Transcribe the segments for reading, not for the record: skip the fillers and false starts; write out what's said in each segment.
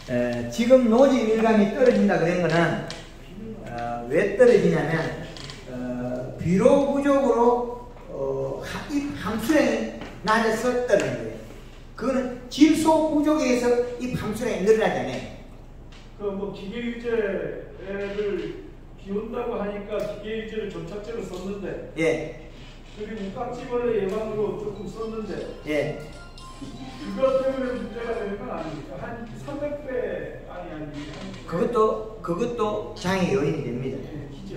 지금 노지 밀감이 떨어진다 그런 거는 왜 떨어지냐면 비료 부족으로 잎 함수량이 낮아서 떨어지는 거예요. 그거는 질소 부족에 의해서 잎 함수량이 늘어나잖아요. 그 뭐 기계유제를 비온다고 하니까 기계유제를 접착제로 썼는데, 예. 그리고 깍지벌레 예방으로 조금 썼는데, 예. 그것 때문에 문제가 되는 건 아닙니까? 한 300배 아니 그것도 장애 요인이 됩니다. 네, 기죠.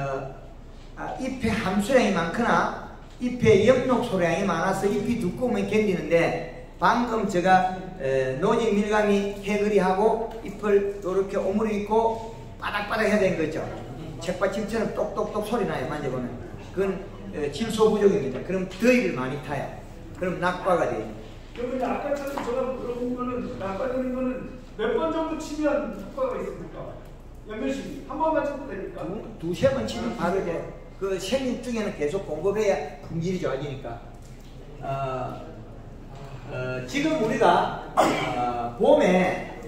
잎의 함수량이 많거나 잎의 엽록 소량이 많아서 잎이 두꺼우면 견디는데, 방금 제가 노지 밀감이 해그리하고 잎을 이렇게 오므리고 바닥바닥 해야 되는 거죠. 책받침처럼 똑똑똑 소리 나요, 만져보면. 그건 질소 부족입니다. 그럼 더위를 많이 타요. 그럼 낙과가 돼요. 그러면 아까처럼 제가 물어본 거는, 낙과되는 거는 몇 번 정도 치면 효과가 있습니까? 몇 년씩? 한 번만 쳐도 됩니까? 두세 번 치면 바로 이제 그 생육 중에는 계속 공급해야 품질이 좋아지니까. 지금 우리가 봄에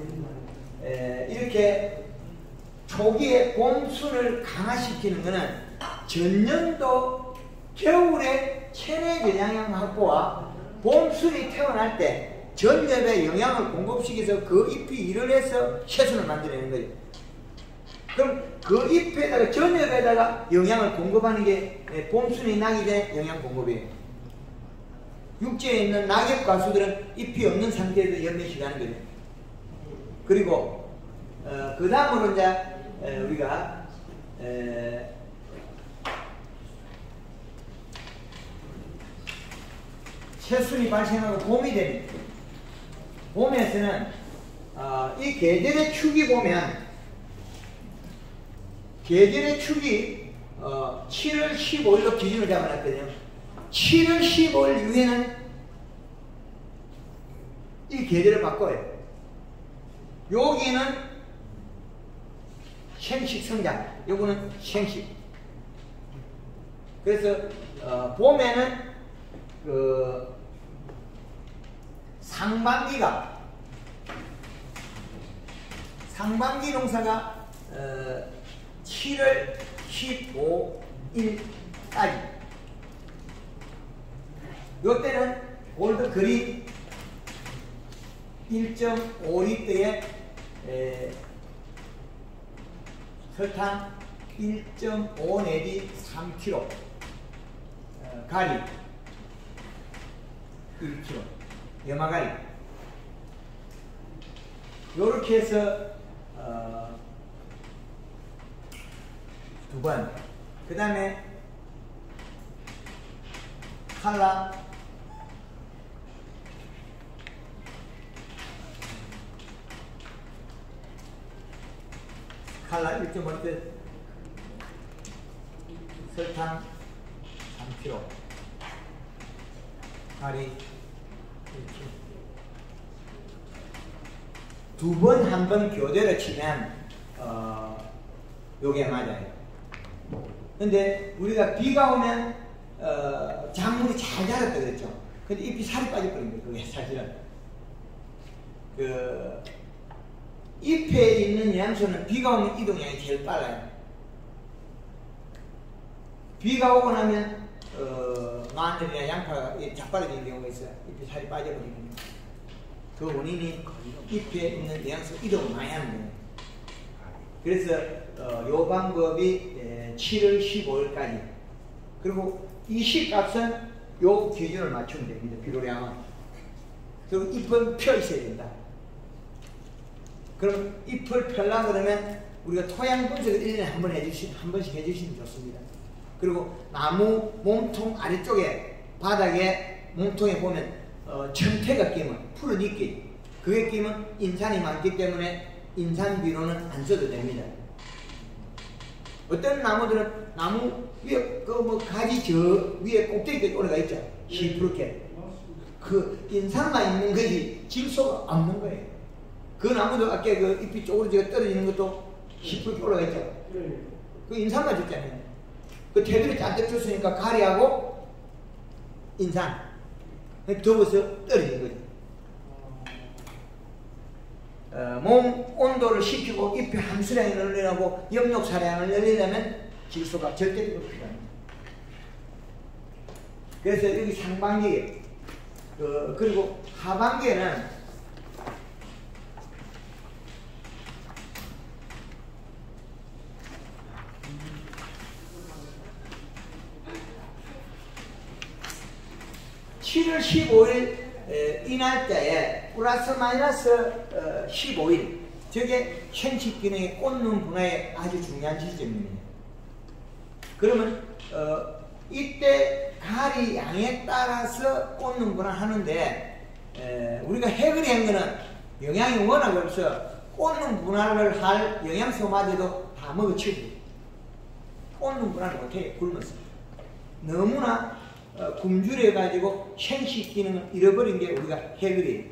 이렇게 초기에 봄순을 강화시키는 것은 전년도 겨울에 체내 저장량 확보와 봄순이 태어날 때 전엽에 영양을 공급시켜서 그 잎이 일을 해서 새순을 만들어내는 거예요. 그럼 그 잎에다가 전엽에다가 영양을 공급하는 게 봄순이 나기 전에 영양 공급이에요. 육지에 있는 낙엽 가수들은 잎이 없는 상태에서 열매식 하는 거예요. 그리고 그 다음으로 이제 우리가 새순이 발생하고 봄이 됩니다. 봄에서는 이 계절의 축이 보면 계절의 축이 7월 15일로 기준을 잡아놨거든요. 7월 15일 이후에는 이 계절을 바꿔요. 여기는 생식 성장, 요거는 생식. 그래서 봄에는 그 상반기 농사가 7월 15일까지. 요때는 올드 그린 1.5리터에 설탕 1.5 내지 3kg, 가리 1kg, 염화가리 요렇게 해서 두 번. 그 다음에 칼라 칼라 1.5리터, 설탕 3kg, 가리 1kg. 두 번 한 번 교대로 치면 요게 맞아요. 근데 우리가 비가 오면 작물이 잘 자랐다 그랬죠. 근데 잎이 살이 빠져버린 거예요. 그게 사실은 그 잎에 있는 영양소는 비가 오면 이동량이 제일 빨라요. 비가 오고 나면 마늘이나 양파가 자빠져지는 경우가 있어요. 잎이 살이 빠져버리는 거예요. 그 원인이 잎에 있는 영양소 이동을 많이 하는 거예요. 그래서 요 방법이 7월 15일까지. 그리고 이 시값은 요 기준을 맞추면 됩니다. 필요량은. 그리고 잎은 펴 있어야 된다. 그럼 잎을 펴려고 그러면 우리가 토양 분석을 1년에 한 번씩 해주시면 좋습니다. 그리고 나무 몸통 아래쪽에 바닥에 몸통에 보면 청태가 끼면 풀어니끼. 그게 끼면 인산이 많기 때문에 인산 비료는 안 써도 됩니다. 어떤 나무들은 나무 위에 그 뭐 가지 저 위에 꼭대기까지 올라가 있죠. 시퍼렇게. 그 인산만 있는 거지 질소가 없는 거예요. 그 나무도 아까 그 잎이 쪼그러지고 떨어지는 것도 시퍼렇게 올라가 있죠. 그 인산만 줬잖아요. 그 테두리 잔뜩 줬으니까 가리하고 인산. 더워서 떨어지는 거죠. 몸 온도를 식히고 잎의 함수량을 늘리고 엽록사량을 늘리려면 질소가 절대적으로 필요합니다. 그래서 여기 상반기에 그리고 하반기에는 (7월 15일) 이날 때에 플러스 마이너스 15일 저게 생식 기능의 꽂는 분야에 아주 중요한 지점입니다. 그러면 이때 가리 양에 따라서 꽂는 분화 하는데 우리가 해그리 한 거는 영양이 워낙 없어 꽂는 분화를 할 영양소마저도 다 먹어치우고 꽂는 분화를 못해 굶어서 너무나 굶주려가지고 생식 기능을 잃어버린 게 우리가 해그리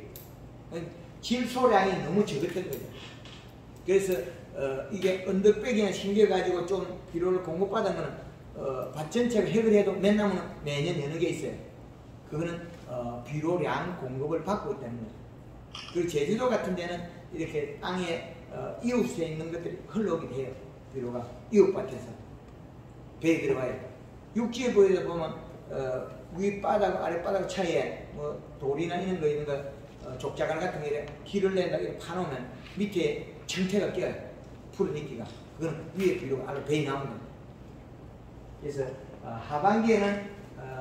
질소량이 너무 적었던 거죠. 그래서 이게 언덕배기나 생겨가지고 좀 비료를 공급받은 거는 밭 전체가 해그리해도 맨나무는 매년 여러 개 있어요. 그거는 비료량 공급을 받고 있다는 거죠. 그리고 제주도 같은 데는 이렇게 땅에 이웃에 있는 것들이 흘러오게 돼요. 비료가 이웃밭에서 배에 들어가요. 육지에 보면 윗바닥 아랫바닥 차이에 뭐 돌이나 이런 거 있는 거 족자갈 같은 게 길을 내다 이렇게 파놓으면 밑에 정태가 껴요. 푸른 이끼가. 그건 위에 비료가 아래 배에 나오는 거예요. 그래서 하반기에는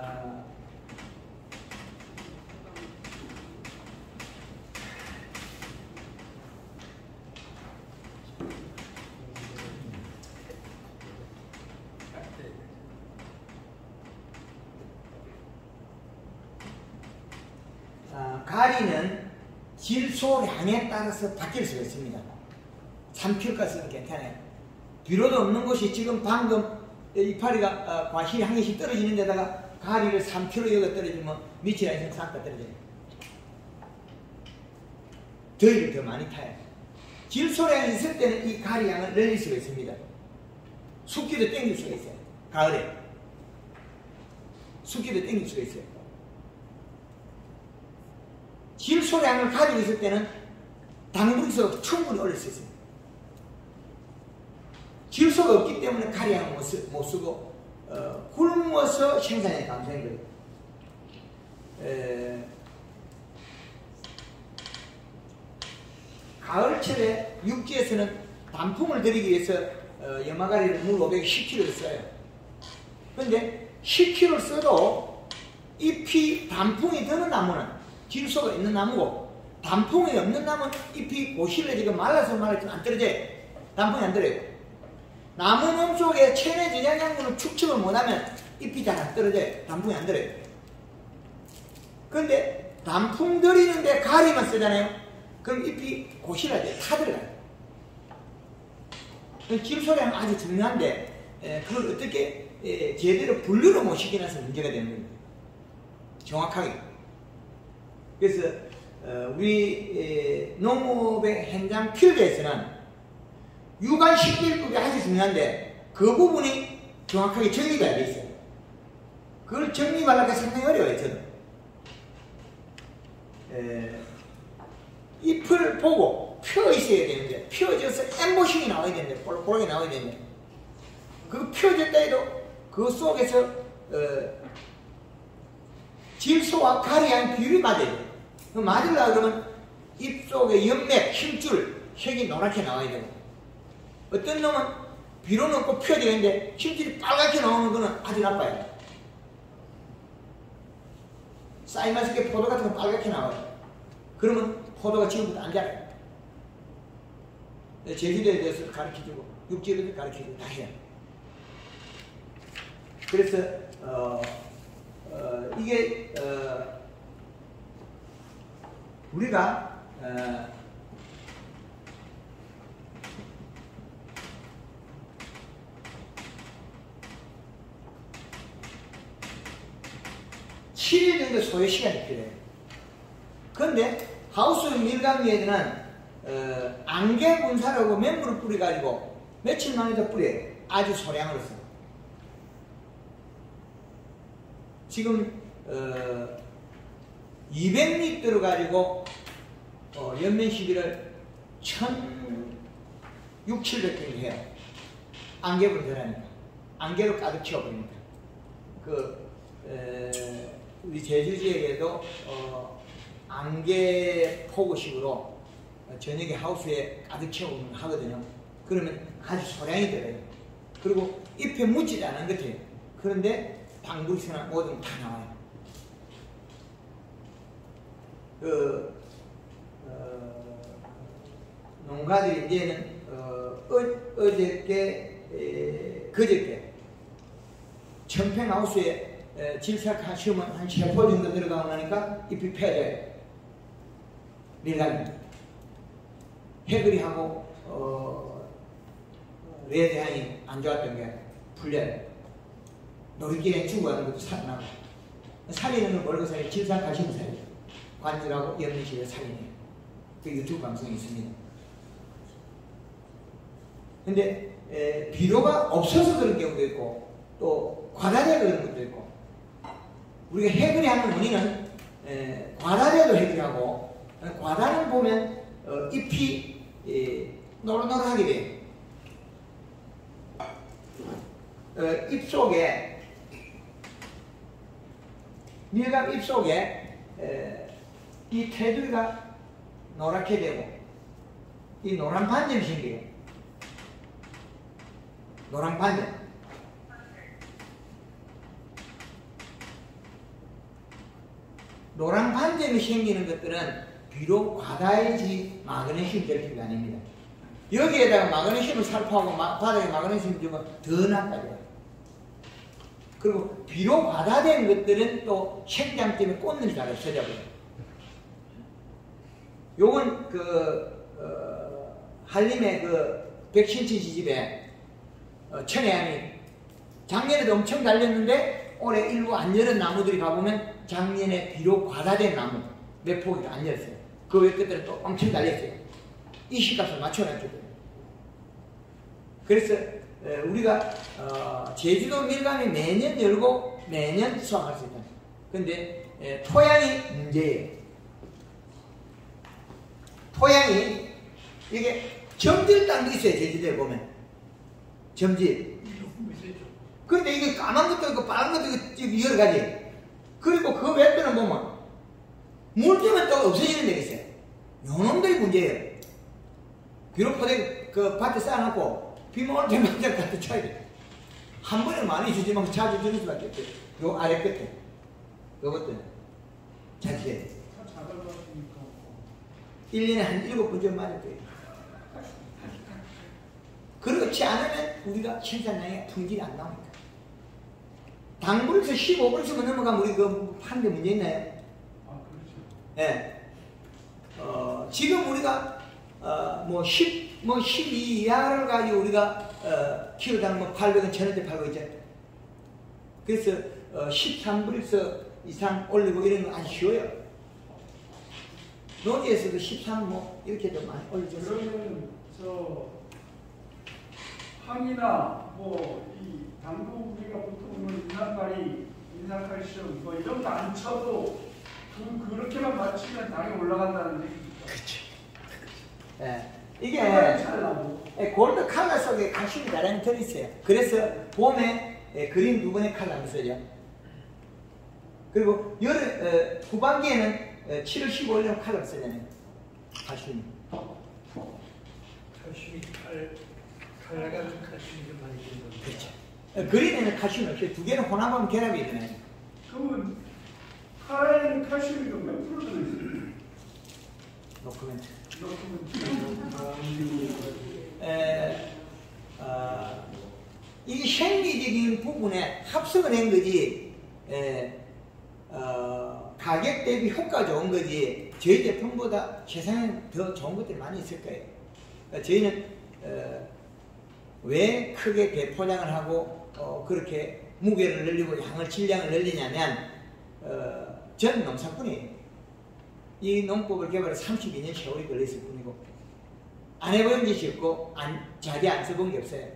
가리는 질소량에 따라서 바뀔 수가 있습니다. 3kg까지는 괜찮아요. 비료도 없는 곳이 지금 방금 이파리가 과실이 한 개씩 떨어지는 데다가 가리를 3kg 여기 떨어지면 밑이랑 이상 싹 다 떨어져요. 더위를 더 많이 타요. 질소량이 있을 때는 이 가리 양을 늘릴 수가 있습니다. 습기도 땡길 수가 있어요. 가을에 습기도 땡길 수가 있어요. 질소량을 가지고 있을 때는 당분에서 충분히 올릴 수 있습니다. 질소가 없기 때문에 가리양을 못 쓰고 굶어서 생산에 감소한 거예요. 가을철에 육지에서는 단풍을 들이기 위해서 염화가리를 물 510kg를 써요. 그런데 10kg를 써도 잎이 단풍이 드는 나무는 질소가 있는 나무고 단풍이 없는 나무는 잎이 고실해지고 말라서 안 떨어져요. 단풍이 안 들어요. 나무 몸 속에 체내 저장량분을 축적을 못하면 잎이 잘 안 떨어져요. 단풍이 안 들어요. 그런데 단풍 들이는데 가리만 쓰잖아요. 그럼 잎이 고실해져요. 타들어가요. 질소량은 아주 중요한데 그걸 어떻게 제대로 분류를 못 시키나서 문제가 되는 겁니다. 정확하게. 그래서 우리 농업의 현장 필드에서는 유관 식별법이 아주 중요한데 그 부분이 정확하게 정리가 안 돼 있어요. 그걸 정리하려고 상당히 어려워요. 저는 잎을 보고 펴 있어야 되는데 펴져서 엠보싱이 나와야 되는데 볼록볼록이 나와야 되는데 그 펴졌다 해도 그 속에서 질소와 가리양 비율이 맞아야 돼요. 맞으려고 그러면 잎 속에 연맥, 힘줄, 색이 노랗게 나와야 되고 어떤 놈은 비료는 없고 펴져 있는데 힘줄이 빨갛게 나오는 거는 아주 나빠요. 사이마스케 포도 같은 건 빨갛게 나와요. 그러면 포도가 지금부터 안 자라요. 제주도에 대해서 가르쳐주고 육지에 대해서 가르쳐주고 다 해요. 그래서 이게 우리가 7일 정도 소요 시간이 필요해요. 그런데 하우스 밀감리에는 안개 분사라고 맹물을 뿌려가지고 며칠 만에 뿌려요. 아주 소량으로 써요. 지금 200리터로 가지고 연면 시비를 1600평이 해요. 안개불 들어가니까. 안개로 가득 채워버리니까. 우리 제주 지역에도 안개 포구식으로 저녁에 하우스에 가득 채우면 하거든요. 그러면 아주 소량이 들어요. 그리고 잎에 묻지도 않은 것 같아요. 그런데 방부리스나 뭐든 다 나와요. 농가들이 이제는 그저께 청평하우스에 질삭하시면 한 3포 정도 들어가고 나니까 잎이 펴져요. 밀감이. 해그리하고 레드향이 안 좋았던 게 풀려요. 놀이길에 죽어가는 것도 살아나고. 살리는 걸 모르고 살이 질삭하시면 살려요. 관절하고 염리실에 살리네요. 그 유튜브 방송이 있습니다. 근데 비료가 없어서 그런 경우도 있고 또 과다되어 그런 것도 있고 우리가 해그리하는 원인은 과다되어도 해그리하고 과다는 보면 잎이 노릇노릇하게 돼요. 잎 속에 밀감 잎 속에 이 테두리가 노랗게 되고 이 노란 반점이 생겨요. 노란 반점. 노란 반점이 생기는 것들은 비록 과다해지 마그네슘 결핍이 아닙니다. 여기에다가 마그네슘을 살포하고 바닥에 마그네슘을 주면 더 나빠져요. 그리고 비록 과다된 것들은 또 생장 때문에 꽃눈이 잘 없어져버려요. 요건 한림의 백신치 지집에 천혜향이 작년에도 엄청 달렸는데 올해 일부 안 열은 나무들이 가보면 작년에 비록 과다된 나무 몇 포기도 안 열었어요. 그 외 것들은 또 엄청 달렸어요. 이 시값을 맞춰놨거든요. 그래서 우리가 제주도 밀감이 매년 열고 매년 수확할 수 있다. 근데 토양이 문제예요. 토양이 이게 점질 땅도 있어요. 제주도에 보면 점질. 근데 이게 까만 것도 있고 빨간 것도 있고 여러 가지. 그리고 그 외에는 보면 물 주면 또 없어지는 데가 있어요. 요놈들이 문제예요. 비록 포대 그 밭에 쌓아놓고 비만 올 때만 갖다 쳐야 돼. 한 번에 많이 주지만 자주 주는 수밖에 없어요. 요 아래 끝에 요것들 잘 지어야 돼. 1년에 한 7번 좀 맞을 거예요. 그렇지 않으면 우리가 생산량에 품질이 안 나옵니다. 당분에서 15분에서만 넘어가면 우리 파는데 문제 있나요? 아, 그렇죠. 예. 지금 우리가 12 이하를 가지고 우리가 키로당 800원, 1000원대 팔고 있죠. 그래서 13불에서 이상 올리고 이런 건 아주 쉬워요. 노지에서도 13 이렇게도 많이 올려줬어요. 그러면 항이나 이 당구 우리가 보통 인산칼슘 이런 거 안 쳐도 그렇게만 맞추면 당이 올라간다는 얘기죠. 그렇죠. 예. 이게 골드 칼라 속에 칼슘이 나란히 들어있어요. 그래서 봄에 그린 두 번의 칼라를 써요. 그리고 후반기에는 7월 15일에 칼라를 쓰잖아요. 칼슘이. 칼슘이 칼라가 칼슘이 좀 많이 드는 겁니다. 그렇죠. 그린에는 칼슘이 없어요. 두 개는 혼합하면 결합이 되잖아요. 그러면 칼라에는 칼슘이 몇 프로 들어있어요? 노코멘트. 이 생리적인 부분에 합성을 한 거지, 가격 대비 효과 좋은 거지, 저희 제품보다 세상에 더 좋은 것들이 많이 있을 거예요. 저희는, 왜 크게 대포장을 하고, 그렇게 무게를 늘리고 양을, 질량을 늘리냐면, 전 농사꾼이에요. 이 농법을 개발해 32년 세월이 걸렸을 뿐이고 안 해본 짓이 없고 자기 안 써본 게 없어요.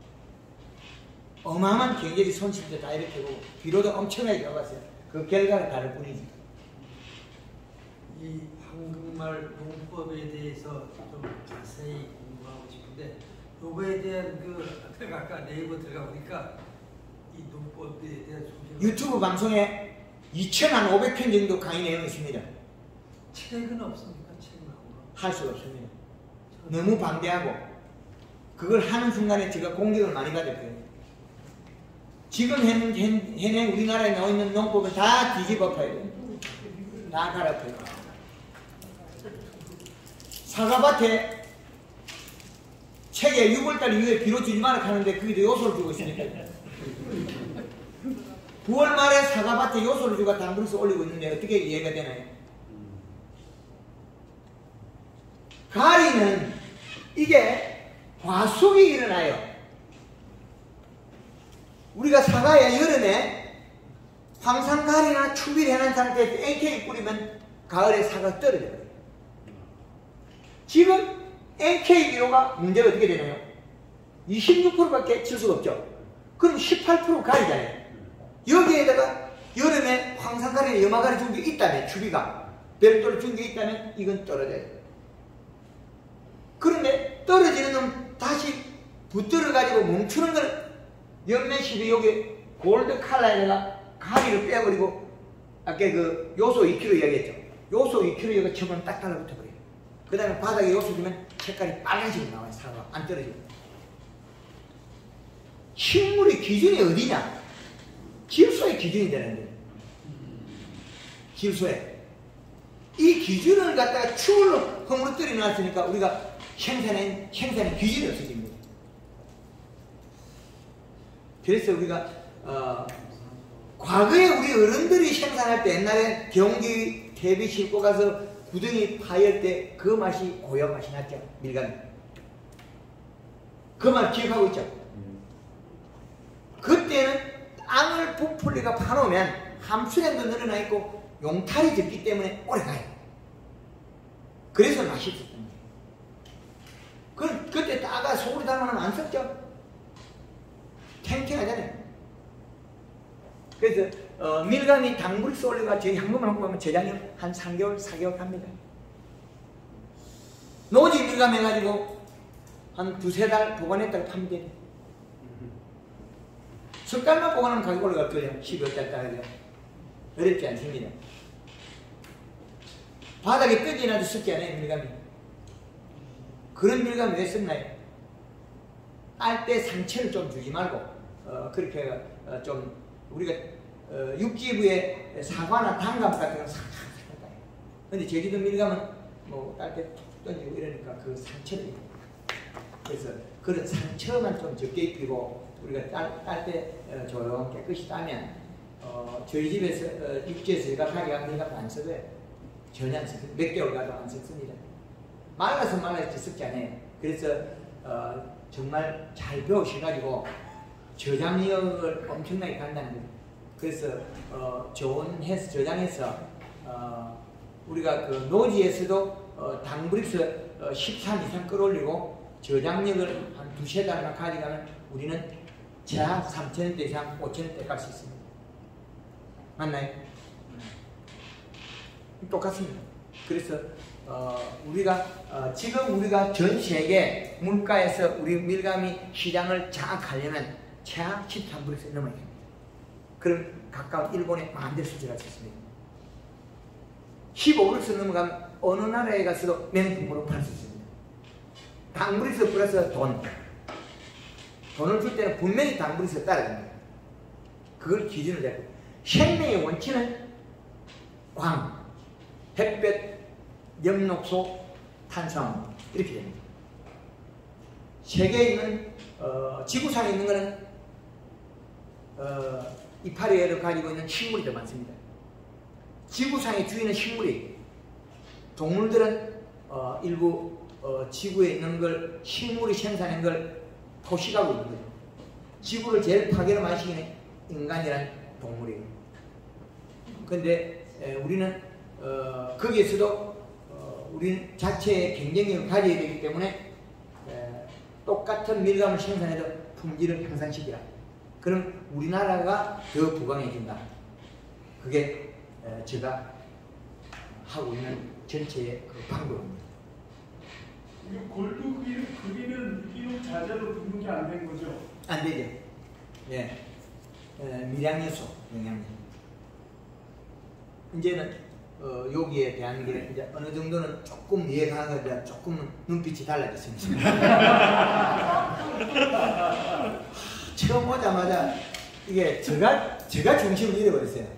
어마어마한 경제적 손실도 다 이렇게 보고 비료도 엄청나게 들어갔어요. 그 결과가 다를 뿐이지. 이 황금 정말 농법에 대해서 좀 자세히 공부하고 싶은데 요거에 대한 아까 네이버 들어가 보니까 이 농법에 대한 소개가 유튜브 방송에 2,500편 정도 강의 내용이 있습니다. 책은 없습니까? 책 나오나? 할 수가 없습니다. 너무 방대하고 그걸 하는 순간에 제가 공격을 많이 받을 거예요. 지금 현행 우리나라에 나와 있는 농법은 다 뒤집어 엎어야 돼요. 다 갈아엎어요. 사과밭에 책에 6월달 이후에 비료 주지 마라 하는데 거기도 요소를 주고 있으니까 9월 말에 사과밭에 요소를 주고 당분에서 올리고 있는데 어떻게 이해가 되나요? 가리는 이게 과속이 일어나요. 우리가 사과에 여름에 황산가리나 추비를 해놓은 상태에서 NK 뿌리면 가을에 사과가 떨어져요. 지금 NK 비료가 문제가 어떻게 되나요? 26%밖에 칠 수가 없죠. 그럼 18% 가리잖아요. 여기에다가 여름에 황산가리나 염화가리 준 게 있다면, 추비가 별도로 준 게 있다면 이건 떨어져요. 그런데 떨어지는 놈 다시 붙들어가지고 멈추는 걸 연면십이 여기 골드 칼라에다가 가리를 빼버리고 아까 그 요소 2kg 이야기했죠. 요소 2kg 여기 쳐면 딱 달라붙어버려요. 그 다음에 바닥에 요소 주면 색깔이 빨간색으로 나와요. 사과 안 떨어지고. 식물의 기준이 어디냐? 질소의 기준이 되는데, 질소에 이 기준을 갖다가 추울로 허물어뜨려 놨으니까 우리가 생산의 기준이 없어집니다. 그래서 우리가 과거에 우리 어른들이 생산할 때 옛날에 경기 대비 싣고 가서 구덩이 파열 때 그 맛이 고약 맛이 났죠. 밀가루. 그 맛 기억하고 있죠. 그때는 땅을 부풀리가 파놓으면 함수량도 늘어나 있고 용탈이 적기 때문에 오래 가요. 그래서 맛있었던 거예요. 그때 따가 소금을 담아놓으면 안 썩죠? 탱탱하잖아요. 그래서 밀감이 당브릭스 올리가 저희 한국만 보면 저장이 한 3개월, 4개월 합니다. 노지 밀감 해가지고 한 2-3달 보관했다가 파면 돼요. 석 달만 보관하면 가격 올라갈 거예요. 12월달 따라요. 어렵지 않습니다. 바닥에 뼈지 나도 썩지 않아요, 밀감이. 그런 밀감이 왜 썩나요? 딸 때 상처를 좀 주지 말고 그렇게 좀 우리가 육지부에 사과나 단감 같은 건 싹싹 싹. 근데 제주도 밀감은 뭐 딸 때 툭 던지고 이러니까 그 상처를 입고. 그래서 그런 상처만 좀 적게 입히고 우리가 딸 때 조용히 깨끗이 따면 저희 집에서 육지에서 제가 가게가 밀감 안 써도요. 전혀 안 씁니다. 몇 개월 가도 안 씁니다. 말라서 말라서 썩지 않아요. 그래서 정말 잘 배우셔가지고 저장력을 엄청나게 간다는 거예요. 그래서 좋은 해서 저장해서 우리가 그 노지에서도 당브릭스 13 이상 끌어올리고 저장력을 한 2-3달만 가져가면 우리는 자 3,000원대 이상 5,000원대 갈 수 있습니다. 맞나요? 똑같습니다. 그래서 지금 우리가 전 세계 물가에서 우리 밀감이 시장을 장악하려면 최하 13브릭스 넘어야 됩니다. 그럼 가까운 일본에 만들 수지가 있습니다. 15브릭스 넘어가면 어느 나라에 가서도 명품으로 팔 수 있습니다. 당브릭스 플러스 돈을 줄 때는 분명히 당브릭스가 따라갑니다. 그걸 기준으로 잡고 생명의 원칙은 광, 햇볕, 염록소, 탄수화물 이렇게 됩니다. 세계에 있는 지구상에 있는 것은 이파리를 가지고 있는 식물이 더 많습니다. 지구상의 주인은 식물이에요. 동물들은 일부 지구에 있는 걸 식물이 생산한 걸 포식하고 있는 거죠. 지구를 제일 파괴를 많이 시키는 인간이란 동물이에요. 그런데 우리는 거기에서도 우리는 자체의 경쟁력을 가져야 되기 때문에 똑같은 밀감을 생산해도 품질을 향상시키라. 그럼 우리나라가 더 부강해진다. 그게 제가 하고 있는 전체의 그 방법입니다. 이거 골드 그리는 유기농 자재로 등록이 안 된 거죠? 안 되죠. 예. 미량요소 영양제. 이제는 여기에 대한 게 이제 어느 정도는 조금 이해가 가는데 조금은 눈빛이 달라졌습니다. 처음 오자마자 이게 제가 중심을 잃어버렸어요.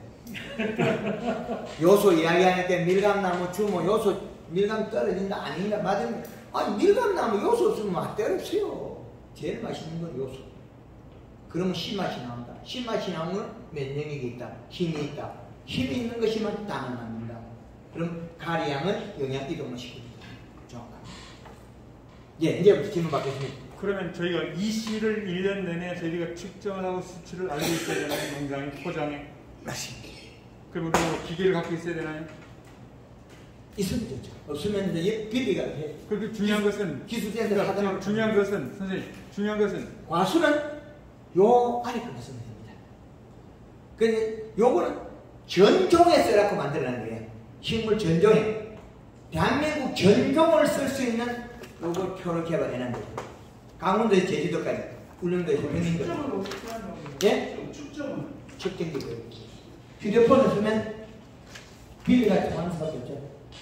요소 이야기할 때 밀감나무 주모 요소 밀감 떨어진다 아닌가 맞은 아니 밀감나무 요소 없으면 맛대로 없어요. 제일 맛있는 건 요소. 그러면 신맛이 나온다. 신맛이 나오면 면역력이 있다. 힘이 있다. 힘이 있는 것이면 당을 만든다. 그럼 가리양은 영양 이동을 시킵니다. 정확합니다. 예, 이제부터 질문 받겠습니다. 그러면 저희가 이 씨를 1년 내내 저희가 측정을 하고 수치를 알고 있어야 되나요? 농장에, 포장에? 맞습니다. 그럼 우리가 기계를 갖고 있어야 되나요? 있으면 좋죠. 없으면 이제 비비가 해. 그렇게 중요한 것은 기술자들 그러니까 하더라도 중요한 것은 선생님 중요한 것은 과수는 요 아래 것만 쓰면 됩니다. 근데 요거는 전종에 쓰라고 만들어낸 거예요. 식물 전종에. 대한민국 전종을 쓸 수 있는 요거 표를 개발해낸 거죠. 강원도에서 제주도까지, 울릉도에서 평양도까지. 측정은 어떻게 하는 거예요? 예? 측정은? 측정기 거예요. 휴대폰을 쓰면 비비가 통하는 수밖에 없죠.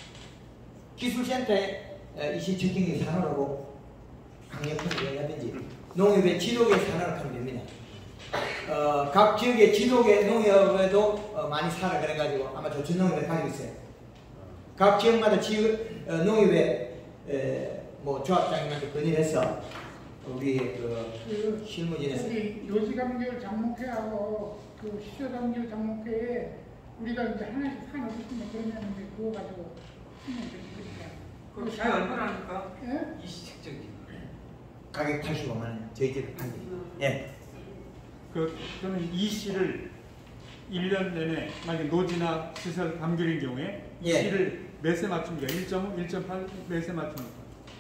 기술센터에 이시 측정기 산업하고 강력하게 이야기하든지 농협의 지도계 산업을 하면 됩니다. 각 지역의 지도계 농협에도 많이 사라 그래가지고 아마 조천농협에 가지고 있어요. 각 지역마다 농협의 뭐 조합장님한테 건의해서 우리 그 실무진에서 우리 요지감귤 장목회하고 그 시조감귤 장목회에 우리가 이제 하나씩 하나씩 있으면 그러면 이제 그거 가지고 쓰면 되니까. 그럼 그게 얼마나 합니까? 예? 이 측정기. 가격 85만 원 저희들이 판대. 예. 그러면 이 씨를 1년 내내 만약에 노지나 시설 감귤인 경우에 이 예. 씨를 몇에 맞춥니까? 1.5, 1.8 몇에 맞춥니까?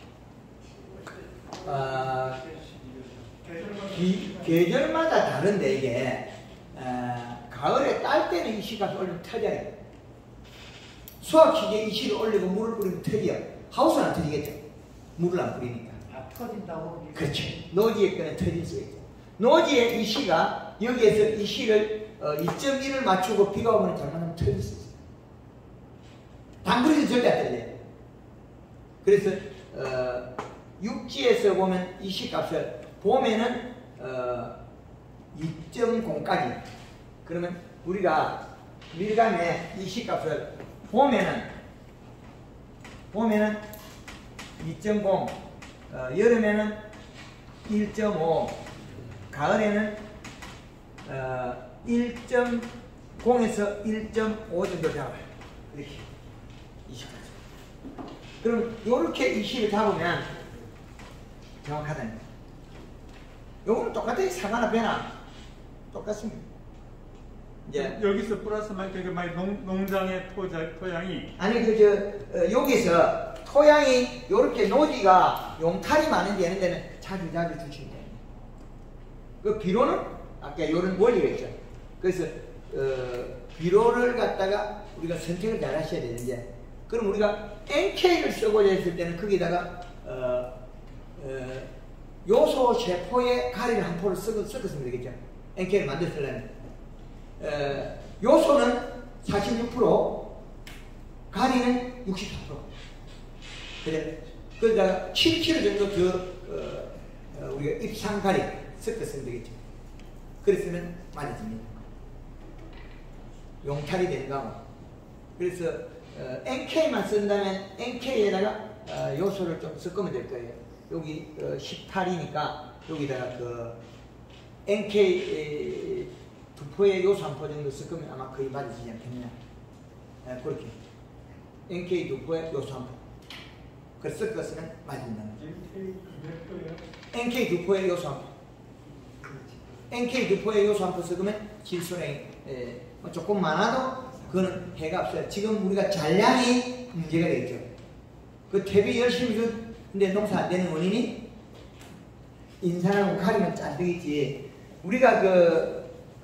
계절마다 다른데 이게 가을에 딸 때는 이 씨가 올리면 터져요. 수확 시기에 이 씨를 올리고 물을 뿌리면 터져요. 하우스는 안 터지겠죠. 물을 안 뿌리니까. 아, 터진다고? 그렇죠. 노지에 거는 터질 수 있죠. 노지에 이 씨가 여기에서 이 씨를 2.1을 맞추고 비가 오면 잘못하면 터질 수 있어요. 당근에서 절대 안 터져요. 그래서 육지에서 보면 이 씨 값을 봄에는 2.0까지 그러면 우리가 밀감의 이 씨 값을 봄에는 2.0 여름에는 1.5 가을에는 1.0에서 1.5 정도 잡아요. 이렇게 이 씨까지. 그럼 이렇게 이 씨를 잡으면 정확하다는 거예요. 요거는 똑같아요. 사과나 배나 똑같습니다. 이제 여기서 플러스 만약에 농장의 토양이 아니 여기서 토양이 요렇게 노지가 용탈이 많은 데 있는 데는 자주 주시면 됩니다. 그 비료는 아까 요런 원리가 있죠. 그래서 비료를 갖다가 우리가 선택을 잘 하셔야 되는데 그럼 우리가 NK를 쓰고자 했을 때는 거기다가 요소 세포의 가리를 한 포를 섞었으면 되겠죠. NK를 만들려면 요소는 46%, 가리는 64%. 그래. 그러다가 7kg 정도 더 우리가 입상가리 섞었으면 되겠죠. 그랬으면 맞아집니다. 용탈이 되는 거고. 그래서 NK만 쓴다면 NK에다가 요소를 좀 섞으면 될 거예요. 여기 18이니까 여기다가 그 NK 두 포의 요소 한 포 정도 섞으면 아마 거의 맞아지지 않겠냐. 그렇게 NK 두 포의 요소 한 포. 그 섞었으면 맞는다. NK 두 포의 요소 한 포. NK 두 포의 요소 한 포 섞으면 질소량이 조금 많아도 그거는 해가 없어요. 지금 우리가 잔량이 문제가 되겠죠. 그 퇴비 열심히 근데 농사 안 되는 원인이 인산하고 가리면 짠득이지. 우리가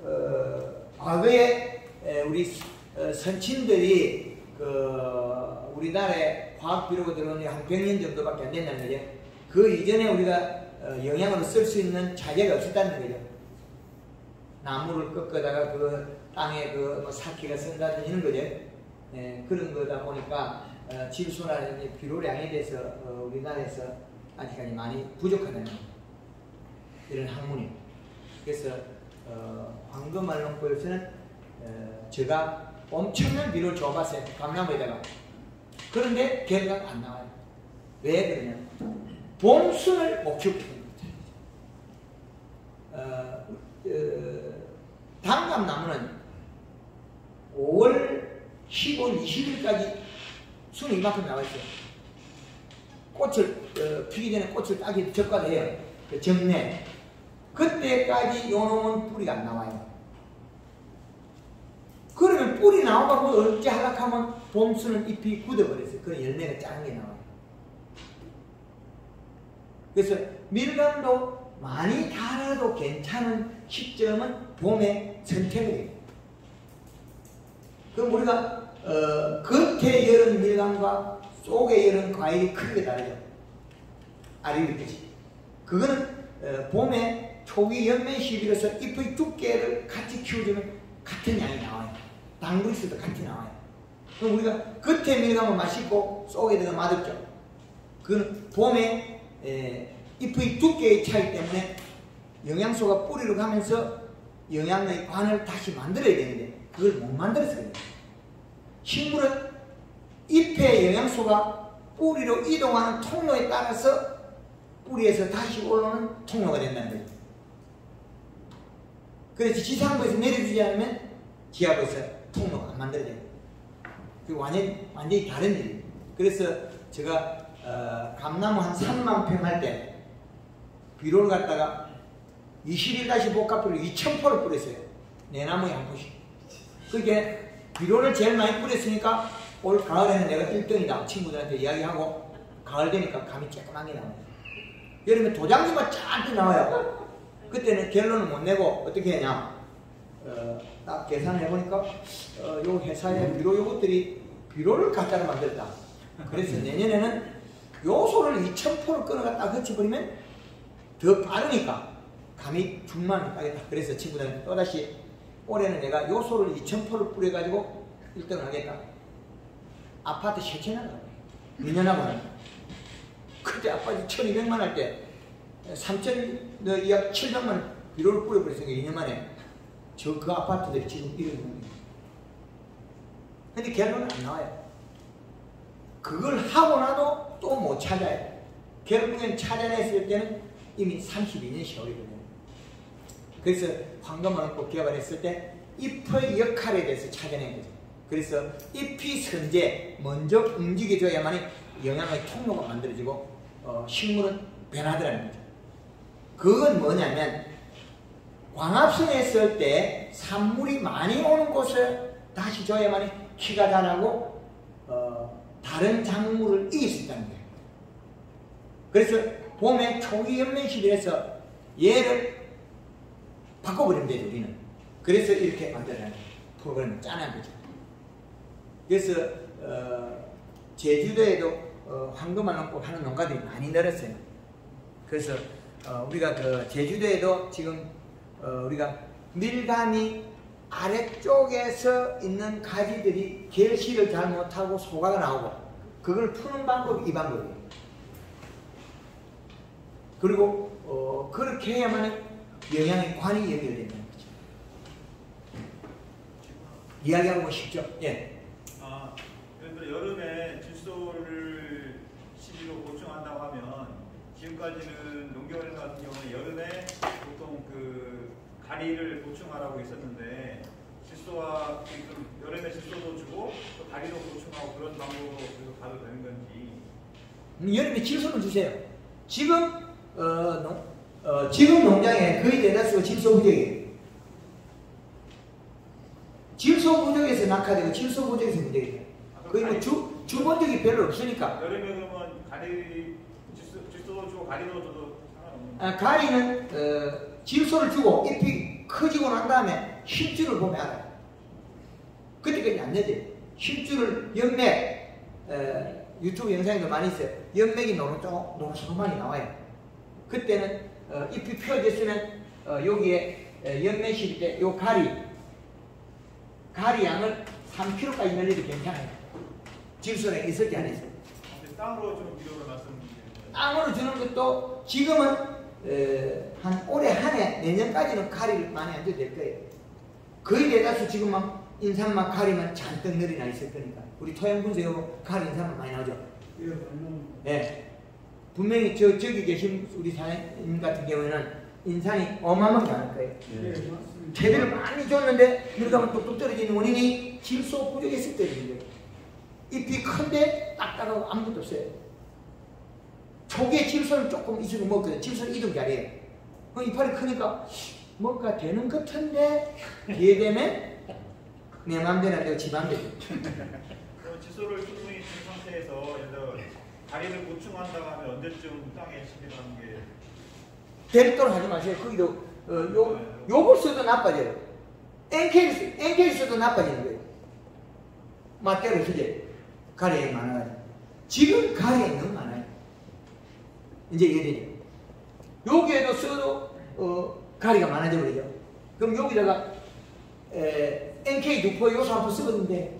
과거에 우리 선친들이 우리나라에 화학 비료가 들어온 지 한 100년 정도밖에 안 된다는 거죠. 그 이전에 우리가 영양으로 쓸 수 있는 자재가 없었다는 거죠. 나무를 꺾어다가 그 땅에 그 사키가 쓴다든지 이런 거죠. 그런 거다 보니까 질소나 비료량에 대해서 우리나라에서 아직까지 많이 부족하다는 이런 학문이. 그래서 황금알롱골에서는 제가 엄청난 비료를 줘봤어요. 감나무에다가. 그런데 결과가 안 나와요. 왜 그러냐? 봄순을 못 키우기 때문에. 단감나무는 5월 15일, 20일까지 순이 이만큼 나와 있어요. 꽃을 피기 전에 꽃을 따기 적과도 해요. 정내. 그때까지 요놈은 뿌리가 안 나와요. 그러면 뿌리 나오고 어째 하락하면 봄순은 잎이 굳어버렸어요. 그런 열매가 작은 게 나와요. 그래서 밀감도 많이 달아도 괜찮은 시점은 봄에 선택을 해요. 그럼 우리가 겉에 열은 밀감과 속에 열은 과일이 크게 다르죠. 아리비듯이. 그거는 봄에 초기 연면 시비로서 잎의 두께를 같이 키워주면 같은 양이 나와요. 당분수도 같이 나와요. 그럼 우리가 겉에 밀감은 맛있고 속에 들어가 맛없죠. 그건 봄에 잎의 두께의 차이 때문에 영양소가 뿌리로 가면서 영양의 관을 다시 만들어야 되는데 그걸 못 만들어서 그래요. 식물은 잎의 영양소가 뿌리로 이동하는 통로에 따라서 뿌리에서 다시 올라오는 통로가 된다는 거죠. 그래서 지상부에서 내려주지 않으면 지하부에서 통로가 안 만들어져요. 그 완전히 다른 일이에요. 그래서 제가 감나무 한 3만 평 할 때 비료를 갖다가 21-5 복합비료 2,000포를 뿌렸어요. 내 나무에 한 포씩. 그게 비료를 제일 많이 뿌렸으니까 올 가을에는 내가 1등이다. 친구들한테 이야기하고 가을 되니까 감이 쬐끄만 게 나와요. 여름에 도장지만 쫙 나와요. 그때는 결론을 못 내고 어떻게 하냐. 딱 계산해보니까 요 회사의 비료 요것들이 비료를 가짜로 만들었다. 그래서 내년에는 요소를 2,000포를 끊어갖다 거쳐버리면 더 빠르니까 감이 중만 따겠다. 그래서 친구들한테 또다시 올해는 내가 요소를 2,000포를 뿌려가지고 1등을 하겠다. 아파트 세채나가 2년하고는 그때 아파트 1,200만 할 때 3,000, 약 700만 비료를 뿌려버렸으니까 2년 만에 그 아파트들이 지금 이런 거예요. 근데 결론은 안 나와요. 그걸 하고 나도 또 못 찾아요. 결국엔 찾아냈을 때는 이미 32년 세월이거든요. 그래서 황금알롱골 개발했을 때 잎의 역할에 대해서 찾아낸 거죠. 그래서 잎이 선제 먼저 움직여줘야만이 영양의 통로가 만들어지고 식물은 변하더라는 거죠. 그건 뭐냐면 광합성에 했을 때 산물이 많이 오는 곳에 다시 줘야만이 키가 자라고 다른 작물을 이길 수 있다는 거예요. 그래서 봄에 초기 연면 시기에서 얘를 바꿔버리면 되죠, 우리는. 그래서 이렇게 만들어낸 프로그램을 짜낸 거죠. 그래서 제주도에도 황금알롱골 하는 농가들이 많이 늘었어요. 그래서 우리가 그 제주도에도 지금 우리가 밀감이 아래쪽에서 있는 가지들이 결실을 잘 못하고 소가가 나오고 그걸 푸는 방법이 이 방법이에요. 그리고 그렇게 해야만 영양의 관이 연결된다는 거죠. 이야기하고 싶죠? 예. 그런데 여름에 질소를 시비로 보충한다고 하면 지금까지는 농경원 같은 경우는 여름에 보통 그 가리를 보충하라고 했었는데 질소와 여름에 질소도 주고 또 가리도 보충하고 그런 방법으로 계속 가도 되는 건지. 여름에 질소를 주세요. 지금 지금 농장에 거의 대다수가 질소 부족이에요. 질소 부족에서 낙하되고 질소 부족에서 문제가 거의 뭐 주본적이 별로 없으니까. 여름에 그러면 가리 질소도 주고 가리도 줘도 상관없는. 가리는 질소를 주고 잎이 커지고 난 다음에 힘줄을 보면 알아요. 그때까지 안 되지. 힘줄을 연맥 유튜브 영상에도 많이 있어요. 연맥이 노릇노릇하게 나와요. 그때는 잎이 펴졌으면 여기에 연맥실 때 요 가리 양을 3kg까지 늘려도 괜찮아요. 질소량이 있을지 안 있어요. 땅으로 좀 비료를 말씀드리면 땅으로 주는 것도 지금은 한 올해 한 해 내년까지는 가리를 많이 안 줘도 될 거예요. 거의 대다수 지금 막 인삼만 가리만 잔뜩 늘이나 있을 거니까 우리 토양 분석으로 가리 인삼만 많이 나오죠. 네. 분명히 저기 계신 우리 사장님 같은 경우에는 인산이 어마어마하게 많을 거예요. 재배를 많이 줬는데 물감은 뚝뚝 떨어지는 원인이 질소 부족에서 떨어지는 거예요. 잎이 큰데 딱딱하고 아무것도 없어요. 초기에 질소는 조금 있으면 먹거든요. 질소는 이동 잘해요. 이파리 크니까 뭔가 되는 것 같은데 뒤에 되면 내 맘대로 안 되고 지 맘대로. 질소를 충분히 준 상태에서 예를 들어 가리를 보충한다고 하면 언제쯤 땅에 심기하는 게 대립도로 하지 마세요. 거기도 요걸 써도 나빠져요. NK를 써도 나빠지는 거예요. 맞대로 쓰지. 가리에 많아가지고. 지금 가리에 너무 많아요. 이제 이해되죠? 여기에도 써도 가리가 많아져 버리죠. 그럼 여기다가 NK 두포 요소 한번 쓰거든요.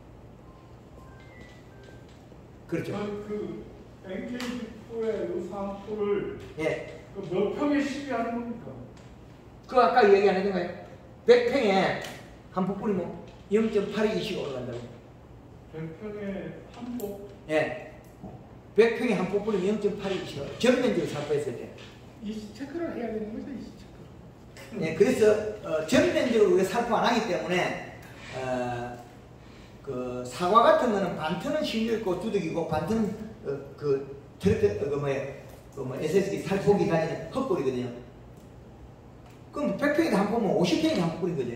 그렇죠. 그 NK 두포의 요소 한 포를 예. 몇 평에 시비하는 겁니까? 그 아까 얘기 안 했던가요? 100평에 한 포 뿌리면 0.82씩 올라간다고. 100평에 한 포? 예. 100평에 한 포 뿌리면 0.82씩 전면적으로 살포했을 때. 이시 체크를 해야 되는 거죠, 이시 체크. 네, 그래서 전면적으로 우리가 살포 안 하기 때문에 그 사과 같은 거는 반트는 실려 있고 두둑이고 반트는 SSD 살포 기간이 헛골이거든요. 그럼 100평에도 한 포면 50평에도 한 포 뿌린 거죠.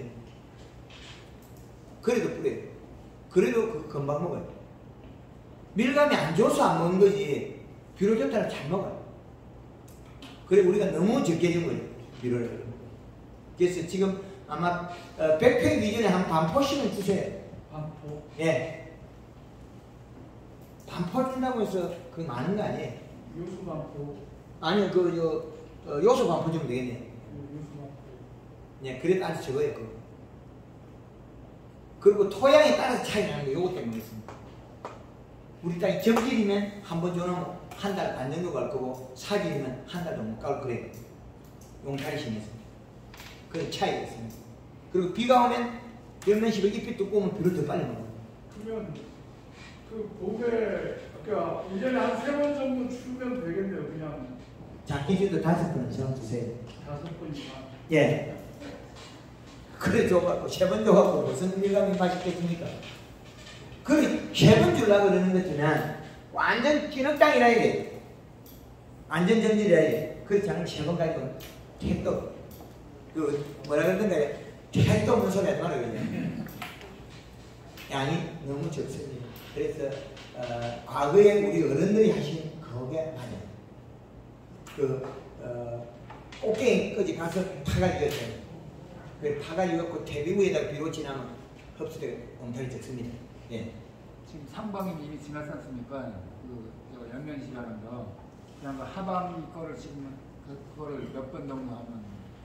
그래도 뿌려요. 그래도 금방 먹어요. 밀감이 안 줘서 안 먹는 거지 비료 좋다는 잘 먹어요. 그래 우리가 너무 적게 준 거예요. 비료를. 그래서 지금 아마 100평 기준에 한 반포씩은 주세요. 반포? 예. 반포 준다고 해서 그게 많은 거 아니에요. 요소 반포? 아니요, 요소 반포 주면 되겠네요. 요소 반포. 예, 그래도 아주 적어요, 그거. 그리고 토양에 따라서 차이 나는 거 요거 때문에 있습니다. 우리 땅이 정질이면 한 번 줘놓으면 한 달 반 정도 갈 거고, 사질이면 한 달도 못 갈 거래요. 용타리 심해서. 그런 차이가 있습니다. 그리고 비가 오면 연면식을 잎이 두꺼우면 비를 더 빨리 먹어요. 그러면 그 봄에 그러니까 1년에 한 3번 정도 추면 되겠네요. 그냥 장기주도 5번 이상 주세요. 5번 이상. 예. 그래 줘갖고 3번 줘갖고 무슨 밀감이 맛있겠습니까? 그래 3번 주려고 그러는 것 같으면 완전 찐흙 땅이라 해야 돼. 완전 전질이라 해야 돼. 그렇지 않으면 3번 가지고 택도 뭐라 그러던가요? 택도 없는 소리 하지 말아요. 양이 너무 적습니다. 그래서 과거에 우리 어른들이 하신 그게 맞아요. 꽃게임까지 가서 타가지고 그 타가지고 갖고 대비 위에다가 비로 지나면 흡수되고 엉터리 적습니다. 예. 지금 상방이 이미 지났지 않습니까? 그 연면시라는 거 그냥 그 하방 거를 지금 그거를 몇 번 정도 하면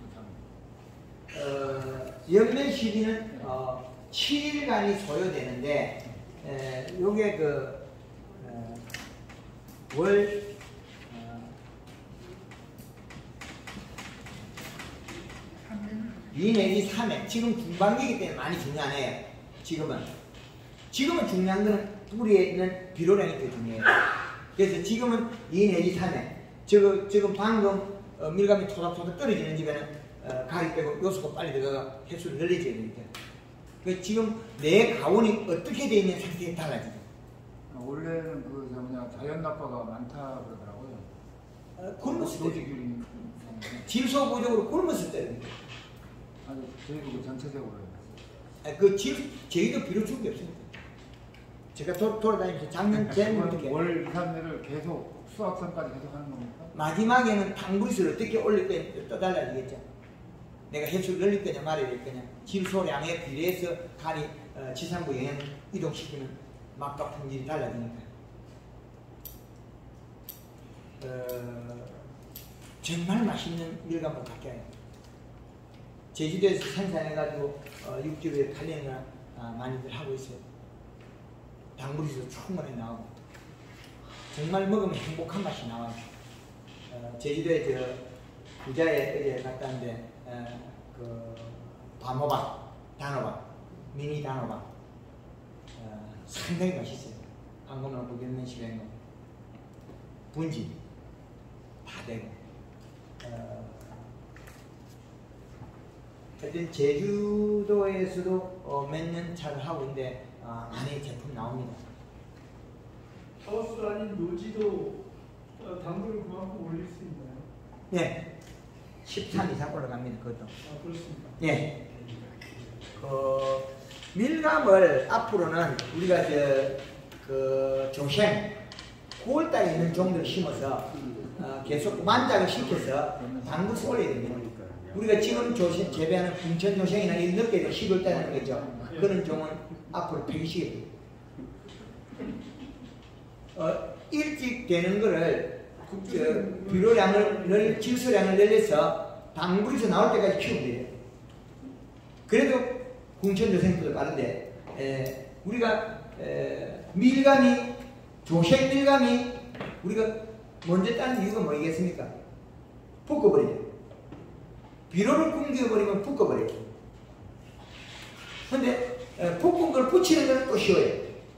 연면 시기는 7일간이 소요되는데 요게 월 2 내지 3회 지금 중반기이기 때문에 많이 중요하네요. 지금은 중요한 거는 뿌리에 있는 비료량이 더 중요해요. 그래서 지금은 2 내지 3회 지금 방금 밀감이 토닥토닥 떨어지는 집에는 가리 빼고 요소가 빨리 들어가 횟수를 늘려줘야 되니까. 지금 내 가온이 어떻게 되어 있는 상태에 달라지죠. 원래는 자연 낙과가 많다 그러더라고요. 굶었을 때 질소 부족으로 굶었을 때. 아니 저희도 전체적으로. 저희도 비료 준 게 없습니다. 제가 돌아다니면서 작년 쟤는 월 2, 3년을 계속 수확선까지 계속 하는 겁니까? 마지막에는 당분수를 어떻게 올릴 때 또 달라지겠죠. 내가 횟수를 늘릴 거냐 말아야 될 거냐 질소량에 비례해서 간이 지상부 영양 이동시키는 막과 품질이 달라지니까. 정말 맛있는 밀감을 갖게 해요. 제주도에서 생산해가지고 육지로에 팔리는 거 많이들 하고 있어요. 당분에서 충분히 나오고 정말 먹으면 행복한 맛이 나와요. 제주도에 저 부자에 어제 갔다 왔는데 그 단호박, 미니 단호박 상당히 맛있어요. 방금은 구경면 시간 거 분지 다 되고 하여튼 제주도에서도 몇 년 차를 하고 있는데 많이 제품 나옵니다. 하우스 아닌 노지도 당구를 그만큼 올릴 수 있나요? 네, 13 이상 올라갑니다. 그것도. 그렇습니다. 예. 밀감을 앞으로는 우리가 조생 9월달에 있는 종들을 심어서 계속 만작을 시켜서 당분을 올려야 됩니다. 우리가 지금 재배하는 궁천 조생이나 이 늦게 10월달에 하는 거죠. 그런 종은 앞으로 폐기시켜야 됩니다. 일찍 되는 거를 비료량을 질소량을 늘려서 당분에서 나올 때까지 키우면 돼요. 그래도 궁천조생보다 빠른데 우리가 밀감이 조생 밀감이 우리가 먼저 따는 이유가 뭐겠습니까? 볶아버리죠. 비료를 굶겨버리면 볶아버려요. 근데 볶은 걸 붙이는 건 또 쉬워요.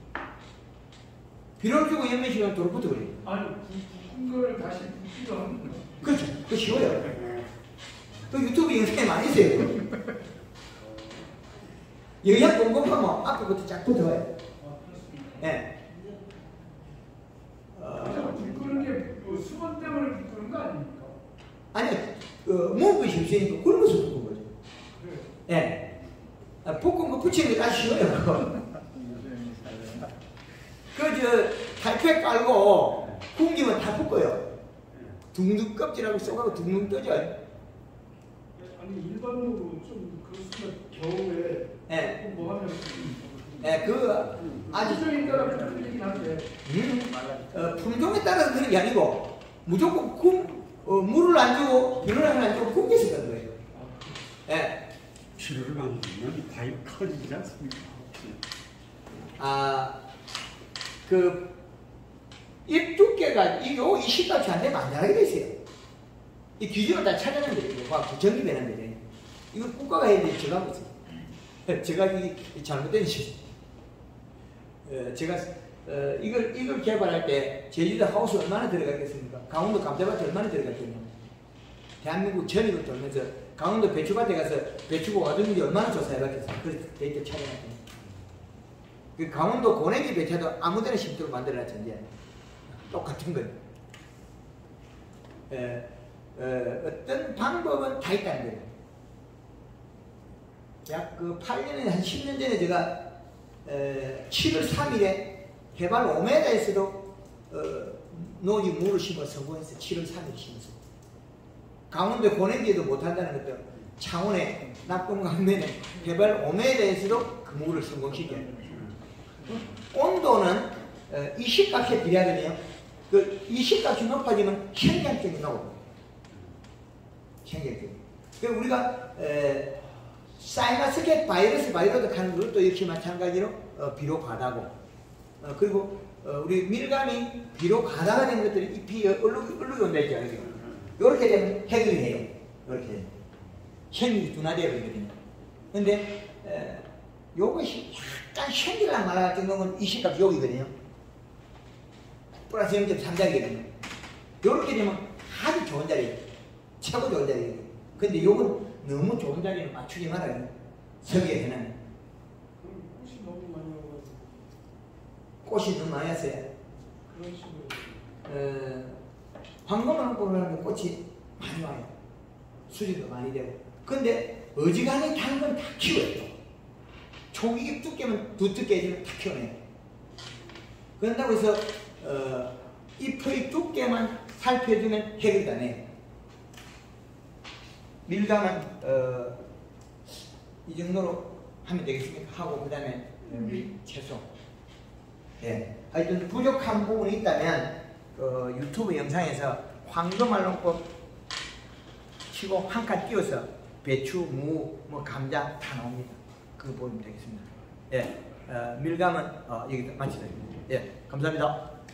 비료를 주고 연면시간 도로 붙어버려요. 아니 볶은 걸 다시 붓기가 하는 거죠. 그렇죠. 그거 쉬워요. 그 유튜브 영상에 많이 있어요. 영양 공급하면 앞에부터 쫙 붙어요. 예. 붓는 게 수건 때문에 붓는 거 아닙니까? 아니, 먹은 것이 없으니까 굶어서 붓는 거죠. 예. 볶은 거 붙이는 게 다 쉬워요. 탈퇴 깔고 굶기면 다 붓고요. 둥둥 껍질하고 쏙하고 둥둥 떠져요. 아니 일반적으로 좀 그렇으면 겨울에 예. 뭐 하면 예, 아주 품종에 따라 틀리긴 한데 품종에 따라서 그런 게 아니고 무조건 물을 안 주고 비료를 안 주고 굶겨서 그런 거예요. 예. 비료를 안 주면 과일 커지지 않습니까? 잎 두께가 이 식값이 안 되면 안 자라게 돼 있어요. 이 기준을 다 찾아내는 거예요. 정립되는 거예요. 이거 국가가 해야 되는데 제가 하고 있어요. 제가 이 잘못된 시. 제가 이걸 개발할 때 제주도 하우스 얼마나 들어갔겠습니까? 강원도 감자밭에 얼마나 들어갔겠냐? 대한민국 전역을 돌면서 강원도 배추밭에 가서 배추가 와중인지 얼마나 조사해봤겠어요? 그래서 데이터 찾아놨거든요. 그 강원도 고랭이 배차도 아무데나 심도록 만들어놨죠. 이제 똑같은 거예요. 어떤 방법은 다 있다는 거예요. 약 8년에 한 10년 전에 제가 7월 3일에 해발 5m에서도 노지 물을 심어 성공했어요. 7월 3일 심어서. 강원도 고랭지에도 못한다는 것도 창원의 낙동강변에 해발 5m에서도 그 물을 성공시켜요. 온도는 이식값에 비례하거든요. 그 이식값이 높아지면 현장적이 나오고. 현장적. 그리고 우리가 사이너스켓 바이러스 하는 것도 역시 마찬가지로 비료 과다고. 그리고 우리 밀감이 비료 과다가 된 것들이 잎이 얼룩이 온다 했죠. 이렇게 되면 해결이 돼요. 이렇게 되면. 현이 둔화되어 버리거든요. 근데 요것이 약간 현기랑 말할 정도는 이식값 여기거든요. 플러스 0.3짜리거든요. 이렇게 되면 아주 좋은 자리예요. 최고 좋은 자리예요. 근데 요건 너무 좋은 자리를 맞추지 말아요. 서기에서는. 꽃이 너무 많이 와가지고. 꽃이 너무 많이 왔어요. 그런 식으로. 황금을 보면 꽃이 많이 와요. 수질도 많이 되고. 근데 어지간히 다른 건 다 키워요. 초기 두께면 두껍게 해주면 다 키워내요. 그런다고 해서 잎의 두께만 살펴주면 해결이 안 해요. 밀감은 이 정도로 하면 되겠습니까? 하고 그 다음에 채소. 예. 하여튼 부족한 부분이 있다면 유튜브 영상에서 황금알롱꽃 치고 한 칸 띄워서 배추, 무, 뭐 감자 다 나옵니다. 그거 보면 되겠습니다. 예, 밀감은 여기서 마치도록. 예, 감사합니다.